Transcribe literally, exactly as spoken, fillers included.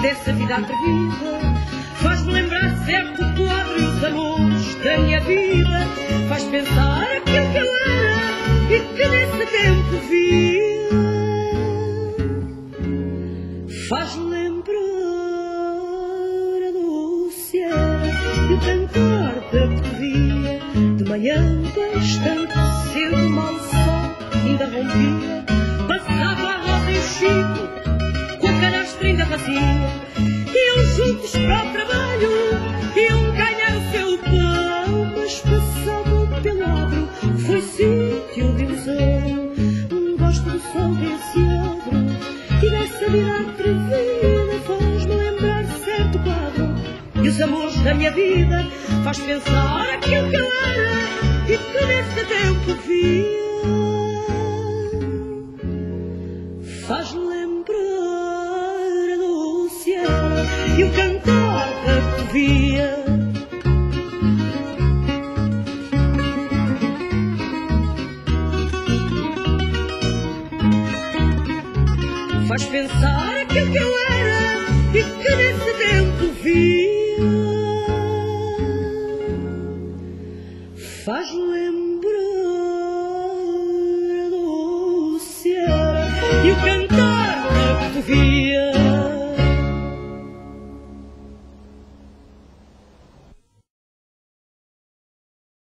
dessa vida atrevida. Faz-me lembrar certo quadro e os amores da minha vida. Faz pensar aquilo que eu era e que nesse tempo via. Faz lembrar a Luciana e o cantar da poesia. De manhã bastante cedo, mal sol ainda rompia. Passava a roda e o Chico com a canastra ainda vazia. Iam juntos para o trabalho, iam ganhar o seu pão. Mas passavam pelo adro, foi sítio de ilusão. Gosto do sol desse adro e dessa vida atrevida. Faz-me lembrar certo quadro e os amores da minha vida. Faz pensar aquilo que eu era e que nesse tempo via. Faz lembrar a Luciana e o cantar da poesia. Faz pensar aquilo que eu era e que nesse tempo via. Faz lembrar a Luciana e o cantar da poesia.